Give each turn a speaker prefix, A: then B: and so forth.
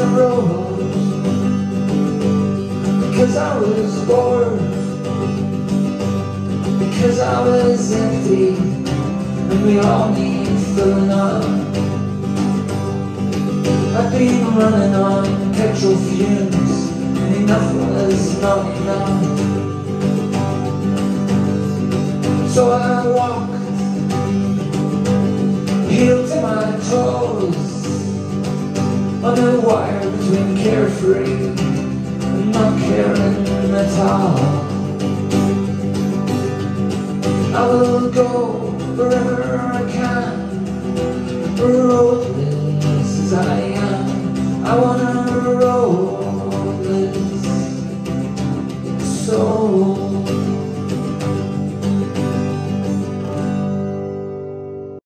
A: the road, because I was bored, because I was empty, and we all need filling up. I've been running on petrol fumes, and enough was not enough. So I walked, heel to my toes, on a wire between carefree and not caring at all. I will go wherever I can,